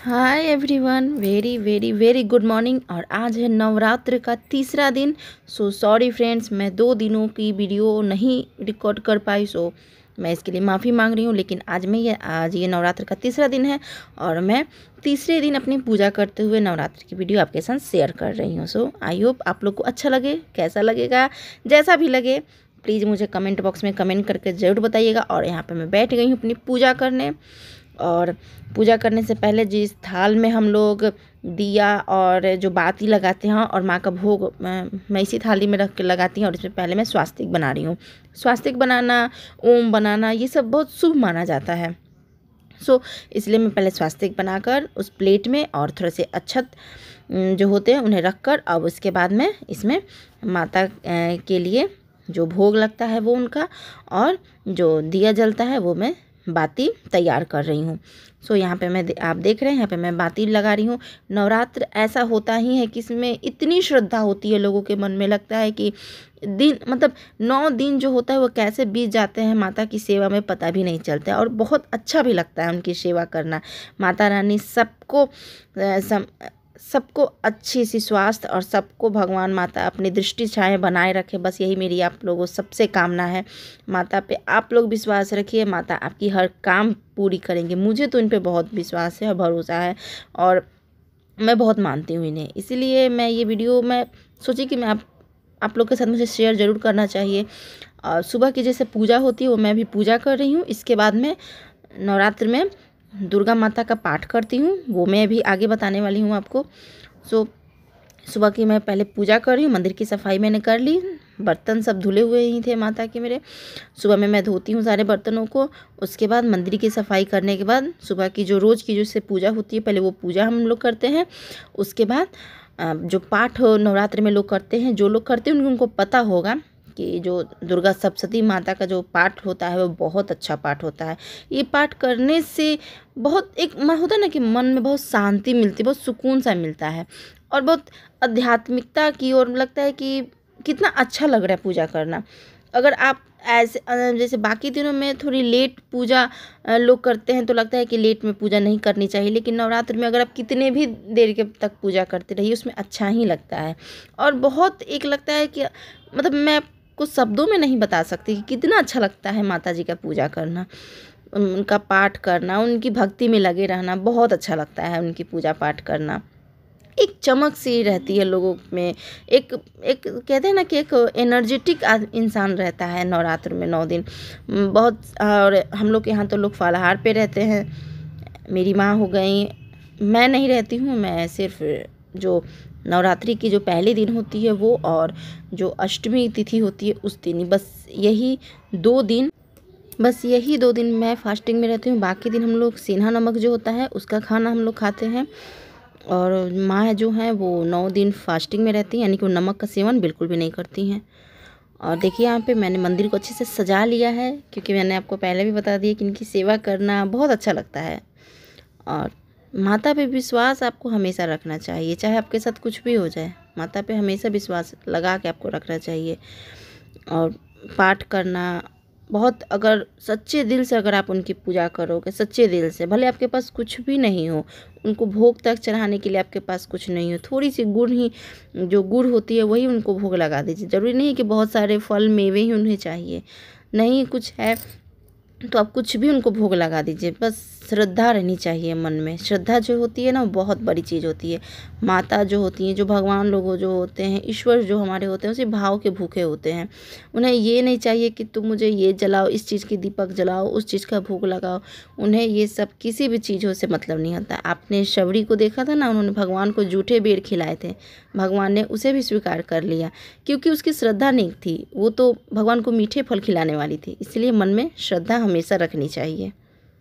हाय everyone, very very very good morning. और आज है नवरात्र का तीसरा दिन। सो सॉरी फ्रेंड्स, मैं 2 दिनों की वीडियो नहीं रिकॉर्ड कर पाई। सो मैं इसके लिए माफ़ी मांग रही हूँ। लेकिन आज ये नवरात्र का तीसरा दिन है और मैं तीसरे दिन अपनी पूजा करते हुए नवरात्र की वीडियो आपके साथ शेयर कर रही हूँ। सो आई होप आप लोग को अच्छा लगे। कैसा लगेगा, जैसा भी लगे प्लीज़ मुझे कमेंट बॉक्स में कमेंट करके ज़रूर बताइएगा। और यहाँ पर मैं बैठ गई हूँ अपनी पूजा करने। और पूजा करने से पहले जिस थाल में हम लोग दिया और जो बाती लगाते हैं और माँ का भोग मैं इसी थाली में रख के लगाती हूँ। और इसमें पहले मैं स्वास्तिक बना रही हूँ। स्वास्तिक बनाना, ओम बनाना, ये सब बहुत शुभ माना जाता है। सो इसलिए मैं पहले स्वास्तिक बनाकर उस प्लेट में और थोड़े से अक्षत जो होते हैं उन्हें रखकर अब उसके बाद में इसमें माता के लिए जो भोग लगता है वो उनका और जो दिया जलता है वो मैं बाती तैयार कर रही हूँ। सो यहाँ पे आप देख रहे हैं, यहाँ पे मैं बाती लगा रही हूँ। नवरात्र ऐसा होता ही है कि इसमें इतनी श्रद्धा होती है, लोगों के मन में लगता है कि दिन मतलब 9 दिन जो होता है वो कैसे बीत जाते हैं माता की सेवा में पता भी नहीं चलता है। और बहुत अच्छा भी लगता है उनकी सेवा करना। माता रानी सबको अच्छी सी स्वास्थ्य और सबको भगवान माता अपनी दृष्टि छाए बनाए रखे। बस यही मेरी आप लोगों सबसे कामना है। माता पे आप लोग विश्वास रखिए, माता आपकी हर काम पूरी करेंगे। मुझे तो इन पे बहुत विश्वास है और भरोसा है और मैं बहुत मानती हूँ इन्हें। इसीलिए मैं ये वीडियो मैं सोची कि मैं आप लोग के साथ मुझे शेयर ज़रूर करना चाहिए। और सुबह की जैसे पूजा होती है वो मैं भी पूजा कर रही हूँ। इसके बाद में नवरात्र में दुर्गा माता का पाठ करती हूँ, वो मैं भी आगे बताने वाली हूँ आपको। सो सुबह की मैं पहले पूजा कर रही हूँ। मंदिर की सफाई मैंने कर ली, बर्तन सब धुले हुए ही थे माता के मेरे। सुबह में मैं धोती हूँ सारे बर्तनों को। उसके बाद मंदिर की सफाई करने के बाद सुबह की जो रोज़ की जो पूजा होती है पहले वो पूजा हम लोग करते हैं। उसके बाद जो पाठ नवरात्र में लोग करते हैं, जो लोग करते हैं उनको पता होगा कि जो दुर्गा सप्तशती माता का जो पाठ होता है वो बहुत अच्छा पाठ होता है। ये पाठ करने से बहुत एक होता है ना कि मन में बहुत शांति मिलती है, बहुत सुकून सा मिलता है और बहुत आध्यात्मिकता की ओर लगता है कि कितना अच्छा लग रहा है पूजा करना। अगर आप ऐसे जैसे बाकी दिनों में थोड़ी लेट पूजा लोग करते हैं तो लगता है कि लेट में पूजा नहीं करनी चाहिए। लेकिन नवरात्र में अगर आप कितने भी देर के तक पूजा करते रहिए उसमें अच्छा ही लगता है। और बहुत एक लगता है कि मतलब मैं कुछ शब्दों में नहीं बता सकती कि कितना अच्छा लगता है माता जी का पूजा करना, उनका पाठ करना, उनकी भक्ति में लगे रहना। बहुत अच्छा लगता है उनकी पूजा पाठ करना। एक चमक सी रहती है लोगों में, एक कहते हैं ना कि एक एनर्जेटिक इंसान रहता है नवरात्र में 9 दिन बहुत। और हम लोग के यहाँ तो लोग फलाहार पे रहते हैं। मेरी माँ हो गई, मैं नहीं रहती हूँ। मैं सिर्फ जो नवरात्रि की जो पहले दिन होती है वो और जो अष्टमी तिथि होती है उस दिन ही, बस यही 2 दिन मैं फास्टिंग में रहती हूँ। बाकी दिन हम लोग सेंधा नमक जो होता है उसका खाना हम लोग खाते हैं। और माँ जो हैं वो 9 दिन फास्टिंग में रहती हैं, यानी कि वो नमक का सेवन बिल्कुल भी नहीं करती हैं। और देखिए यहाँ पे मैंने मंदिर को अच्छे से सजा लिया है, क्योंकि मैंने आपको पहले भी बता दिया कि इनकी सेवा करना बहुत अच्छा लगता है। और माता पे विश्वास आपको हमेशा रखना चाहिए, चाहे आपके साथ कुछ भी हो जाए। माता पे हमेशा विश्वास लगा के आपको रखना चाहिए। और पाठ करना बहुत, अगर सच्चे दिल से अगर आप उनकी पूजा करोगे, सच्चे दिल से, भले आपके पास कुछ भी नहीं हो, उनको भोग तक चढ़ाने के लिए आपके पास कुछ नहीं हो, थोड़ी सी गुड़ ही जो गुड़ होती है वही उनको भोग लगा दीजिए। ज़रूरी नहीं कि बहुत सारे फल मेवे ही उन्हें चाहिए, नहीं कुछ है तो आप कुछ भी उनको भोग लगा दीजिए। बस श्रद्धा रहनी चाहिए मन में। श्रद्धा जो होती है ना वो बहुत बड़ी चीज़ होती है। माता जो होती हैं, जो भगवान लोग जो होते हैं, ईश्वर जो हमारे होते हैं, उसी भाव के भूखे होते हैं। उन्हें ये नहीं चाहिए कि तुम मुझे ये जलाओ, इस चीज़ की दीपक जलाओ, उस चीज़ का भोग लगाओ। उन्हें ये सब किसी भी चीज़ों से मतलब नहीं होता। आपने शबरी को देखा था ना, उन्होंने भगवान को जूठे बेर खिलाए थे, भगवान ने उसे भी स्वीकार कर लिया क्योंकि उसकी श्रद्धा नहीं थी। वो तो भगवान को मीठे फल खिलाने वाली थी। इसलिए मन में श्रद्धा हमेशा रखनी चाहिए।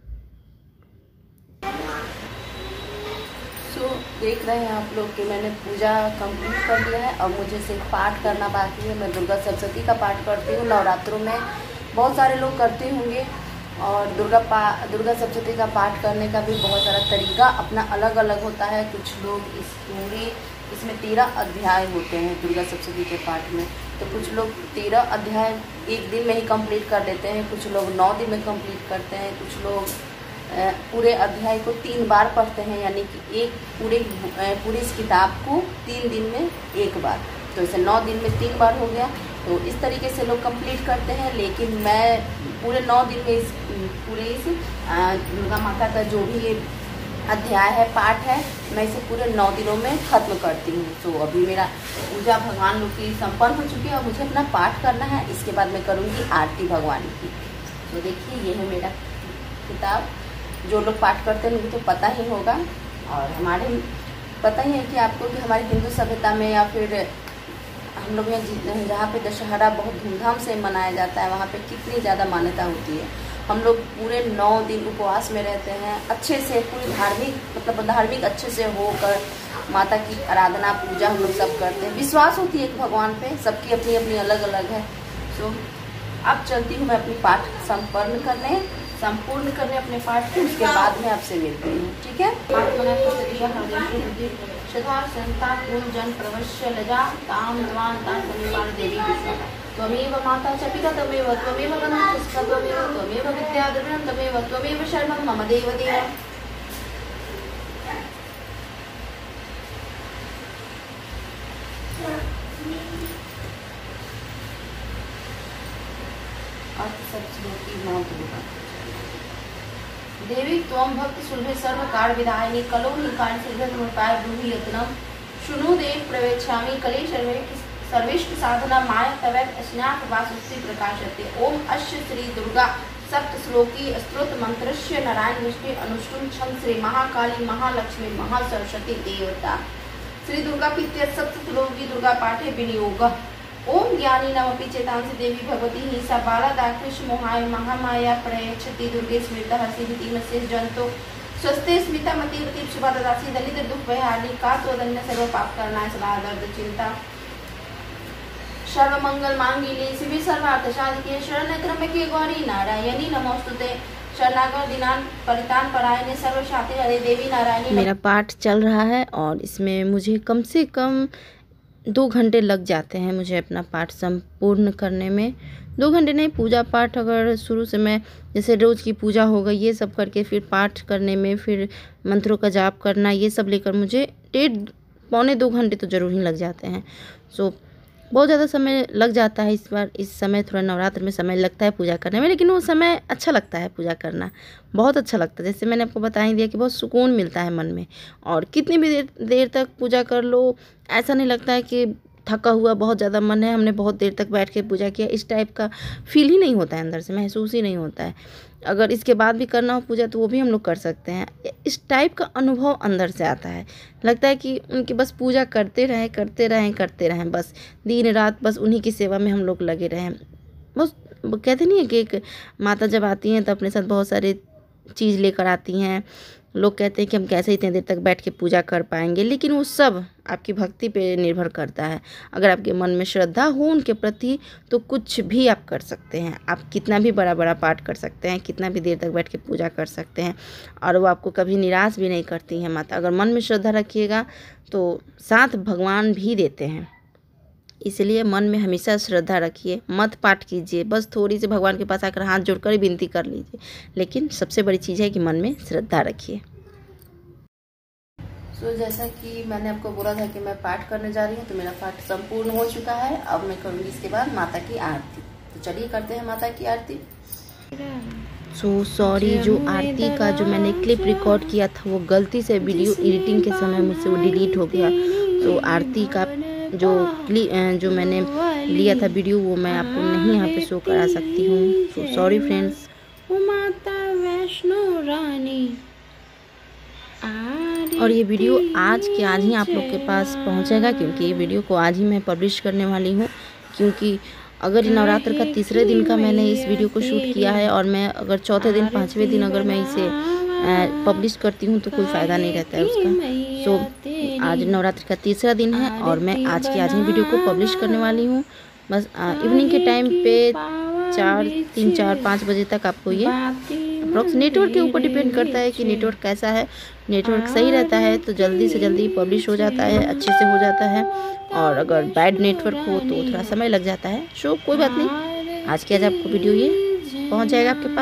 देख रहे हैं आप लोग कि मैंने पूजा कंप्लीट कर लिया है। अब मुझे सिर्फ पाठ करना बाकी है। मैं दुर्गा सप्तशती का पाठ करती हूँ। नवरात्रों में बहुत सारे लोग करते होंगे और दुर्गा सप्तशती का पाठ करने का भी बहुत सारा तरीका अपना अलग अलग होता है। कुछ लोग इसमें 13 अध्याय होते हैं दुर्गा सप्तशती के पाठ में, तो कुछ लोग 13 अध्याय एक दिन में ही कंप्लीट कर लेते हैं, कुछ लोग 9 दिन में कंप्लीट करते हैं, कुछ लोग पूरे अध्याय को 3 बार पढ़ते हैं, यानी कि एक पूरी इस किताब को 3 दिन में 1 बार, तो इसे 9 दिन में 3 बार हो गया। तो इस तरीके से लोग कंप्लीट करते हैं। लेकिन मैं पूरे 9 दिन में इस दुर्गा माता का जो भी अध्याय है, पाठ है, मैं इसे पूरे 9 दिनों में ख़त्म करती हूँ। तो अभी मेरा पूजा भगवान लोग की संपन्न हो चुकी है और मुझे अपना पाठ करना है। इसके बाद मैं करूँगी आरती भगवान की। तो देखिए ये है मेरा किताब। जो लोग पाठ करते हैं उनको तो पता ही होगा, और हमारे पता ही है कि आपको कि हमारी हिंदू सभ्यता में या फिर हम लोग यहाँ जहाँ पे दशहरा बहुत धूमधाम से मनाया जाता है, वहाँ पे कितनी ज़्यादा मान्यता होती है। हम लोग पूरे 9 दिन उपवास में रहते हैं, अच्छे से पूरी धार्मिक अच्छे से होकर माता की आराधना पूजा हम लोग सब करते हैं। विश्वास होती है एक भगवान पे, सबकी अपनी अपनी अलग अलग है। तो अब चलती हूँ मैं अपनी पाठ संपूर्ण करने अपने पाठ को। उसके बाद में आपसे मिलती हूँ, ठीक है। जन प्रवश्य लजा ताम द्वान ताम देवी त्वमेव माता च पिता त्वमेव गणः त्वमेव विद्या द्रविणं त्वमेव शरणं मम देव देव। देवी त्वं भक्त सुलभे सर्व कार्य विधायिनी कलो निकाय सुलभे ब्रूहि यत्नम शुनु देव प्रवेक्षामि कले सर्वेष्ट साधना माया तवैव अस्नाथ वासुस्ति प्रकाशते। ओम अश्य श्री दुर्गा सप्त श्लोकी स्तोत्र मंत्रस्य नारायण विष्णु अनुष्टुम छंद श्री महाकाली महालक्ष्मी महासरस्वती देवता श्री दुर्गा प्रीत्य सप्त श्लोकी दुर्गा पाठे विनियोग। ओम ज्ञानी नमपि चेतांसि देवी भगवती हिंसा बाला दाकृष्ण मोहाय महामाया प्रयच्छति दुर्गे स्मृता हसी हितिमस्य जंतो स्वस्थे स्मिता मति प्रतीप शुभा ददासी दलित दुख भयहारिणी का त्वदन्य सर्व पाप करना सदा दर्द चिंता सर्व मंगल मांगल्ये शिवे सर्वार्थ साधिके शरण्ये त्र्यंबके गौरी नारायणी नमोस्तुते शरणागत दिनान परितान परायणे सर्व शांति हरे देवी नारायणी। मेरा पाठ चल रहा है और इसमें मुझे कम से कम 2 घंटे लग जाते हैं मुझे अपना पाठ संपूर्ण करने में। 2 घंटे नहीं, पूजा पाठ अगर शुरू से मैं जैसे रोज़ की पूजा हो गई ये सब करके फिर पाठ करने में, फिर मंत्रों का जाप करना, ये सब लेकर मुझे 1.5-2 घंटे तो ज़रूर ही लग जाते हैं। सो बहुत ज़्यादा समय लग जाता है इस समय थोड़ा नवरात्र में समय लगता है पूजा करने में, लेकिन वो समय अच्छा लगता है पूजा करना, बहुत अच्छा लगता है। जैसे मैंने आपको बता ही दिया कि बहुत सुकून मिलता है मन में, और कितनी भी देर तक पूजा कर लो ऐसा नहीं लगता है कि थका हुआ बहुत ज़्यादा मन है, हमने बहुत देर तक बैठ के पूजा किया, इस टाइप का फील ही नहीं होता है, अंदर से महसूस ही नहीं होता है। अगर इसके बाद भी करना हो पूजा तो वो भी हम लोग कर सकते हैं। इस टाइप का अनुभव अंदर से आता है, लगता है कि उनकी बस पूजा करते रहें, बस दिन रात बस उन्हीं की सेवा में हम लोग लगे रहें। बस कहते नहीं है कि एक माता जब आती हैं तो अपने साथ बहुत सारे चीज़ लेकर आती हैं। लोग कहते हैं कि हम कैसे इतने देर तक बैठ के पूजा कर पाएंगे, लेकिन वो सब आपकी भक्ति पे निर्भर करता है। अगर आपके मन में श्रद्धा हो उनके प्रति तो कुछ भी आप कर सकते हैं। आप कितना भी बड़ा पाठ कर सकते हैं, कितना भी देर तक बैठ के पूजा कर सकते हैं, और वो आपको कभी निराश भी नहीं करती हैं माता। अगर मन में श्रद्धा रखिएगा तो साथ भगवान भी देते हैं, इसलिए मन में हमेशा श्रद्धा रखिए, मत पाठ कीजिए, बस थोड़ी सी भगवान के पास आकर हाथ जोड़कर ही विनती कर लीजिए, लेकिन सबसे बड़ी चीज़ है कि मन में श्रद्धा रखिए। जैसा कि मैंने आपको बोला था कि मैं पाठ करने जा रही हूँ, तो मेरा पाठ संपूर्ण हो चुका है। अब मैं करूँगी इसके बाद माता की आरती। तो चलिए करते हैं माता की आरती। सॉरी, जो आरती का जो मैंने क्लिप रिकॉर्ड किया था वो गलती से वीडियो एडिटिंग के समय मुझसे वो डिलीट हो गया। तो आरती का जो मैंने लिया था वीडियो वो मैं आपको नहीं यहाँ पे शो करा सकती हूँ। So sorry friends. माता वैष्णो रानी, और ये वीडियो आज ही आप लोग के पास पहुँचेगा, क्योंकि ये वीडियो को आज ही मैं पब्लिश करने वाली हूँ। क्योंकि अगर नवरात्र का तीसरे दिन का मैंने इस वीडियो को शूट किया है और मैं अगर चौथे दिन 5वें दिन अगर मैं इसे पब्लिश करती हूँ तो कोई फ़ायदा नहीं रहता है उसका। सो आज नवरात्र का तीसरा दिन है और मैं आज ही वीडियो को पब्लिश करने वाली हूँ। बस इवनिंग के टाइम पे 3-4-5 बजे तक आपको ये अप्रॉक्स, नेटवर्क के ऊपर डिपेंड करता है कि नेटवर्क कैसा है। नेटवर्क सही रहता है तो जल्दी से जल्दी पब्लिश हो जाता है, अच्छे से हो जाता है, और अगर बैड नेटवर्क हो तो थोड़ा समय लग जाता है। सो कोई बात नहीं, आज आपको वीडियो ये पहुंच जाएगा आपके पास।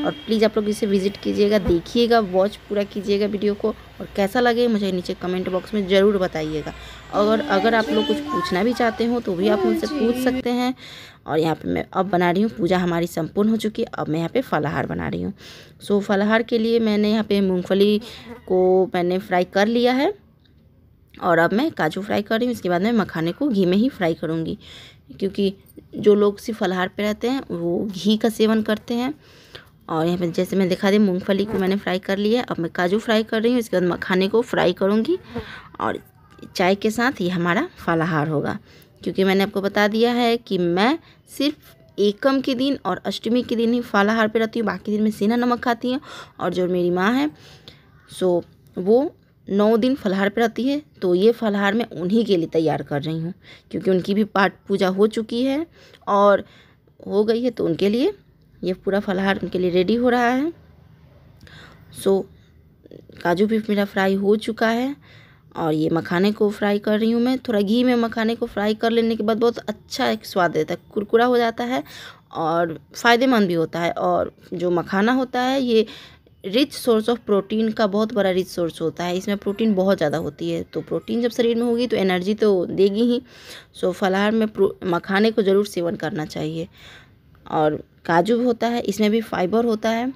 और प्लीज़ आप लोग इसे विजिट कीजिएगा, देखिएगा, वॉच पूरा कीजिएगा वीडियो को, और कैसा लगे मुझे नीचे कमेंट बॉक्स में ज़रूर बताइएगा। और अगर आप लोग कुछ पूछना भी चाहते हो तो भी आप मुझसे पूछ सकते हैं। और यहाँ पे मैं अब बना रही हूँ, पूजा हमारी संपूर्ण हो चुकी है, अब मैं यहाँ पे फलाहार बना रही हूँ। सो फलाहार के लिए मैंने यहाँ पे मूंगफली को मैंने फ्राई कर लिया है, और अब मैं काजू फ्राई कर रही हूँ। इसके बाद मैं मखाने को घी में ही फ्राई करूँगी, क्योंकि जो लोग सिर्फ फलाहार पे रहते हैं वो घी का सेवन करते हैं। और यहाँ पे जैसे मैं दिखा दी, मूंगफली को मैंने फ्राई कर लिया है, अब मैं काजू फ्राई कर रही हूँ। इसके बाद मखाने को फ्राई करूँगी, और चाय के साथ ये हमारा फलाहार होगा। क्योंकि मैंने आपको बता दिया है कि मैं सिर्फ एकम के दिन और अष्टमी के दिन ही फलाहार पे रहती हूँ, बाकी दिन में सेंधा नमक खाती हूँ। और जो मेरी माँ है सो वो 9 दिन फलाहार पे रहती है, तो ये फलाहार मैं उन्हीं के लिए तैयार कर रही हूँ, क्योंकि उनकी भी पाठ पूजा हो चुकी है और हो गई है, तो उनके लिए ये पूरा फलाहार उनके लिए रेडी हो रहा है। सो काजू भी मेरा फ्राई हो चुका है, और ये मखाने को फ्राई कर रही हूँ मैं। थोड़ा घी में मखाने को फ्राई कर लेने के बाद बहुत अच्छा एक स्वाद देता है, कुरकुरा हो जाता है और फ़ायदेमंद भी होता है। और जो मखाना होता है ये रिच सोर्स ऑफ प्रोटीन का बहुत बड़ा रिच सोर्स होता है, इसमें प्रोटीन बहुत ज़्यादा होती है। तो प्रोटीन जब शरीर में होगी तो एनर्जी तो देगी ही। सो फलाहार में मखाने को ज़रूर सेवन करना चाहिए। और काजू भी होता है, इसमें भी फाइबर होता है।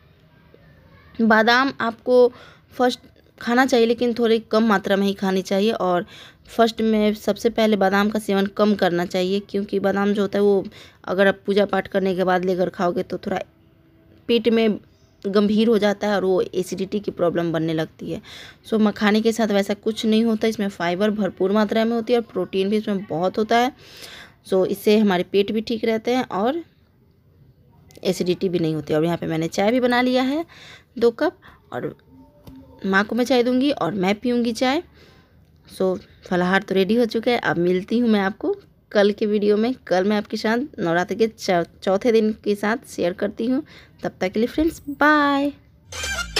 बादाम आपको फर्स्ट खाना चाहिए, लेकिन थोड़ी कम मात्रा में ही खानी चाहिए। और फर्स्ट में सबसे पहले बादाम का सेवन कम करना चाहिए, क्योंकि बादाम जो होता है वो अगर आप पूजा पाठ करने के बाद लेकर खाओगे तो थोड़ा पेट में गंभीर हो जाता है और वो एसिडिटी की प्रॉब्लम बनने लगती है। सो मखाने के साथ वैसा कुछ नहीं होता, इसमें फाइबर भरपूर मात्रा में होती है और प्रोटीन भी इसमें बहुत होता है। सो इससे हमारे पेट भी ठीक रहते हैं और एसिडिटी भी नहीं होती। और यहाँ पे मैंने चाय भी बना लिया है 2 कप, और माँ को मैं चाय दूँगी और मैं पीऊँगी चाय। सो फलाहार तो रेडी हो चुका है। अब मिलती हूँ मैं आपको कल के वीडियो में। कल मैं आपके साथ नवरात्र के चौथे दिन के साथ शेयर करती हूँ। तब तक के लिए फ्रेंड्स बाय।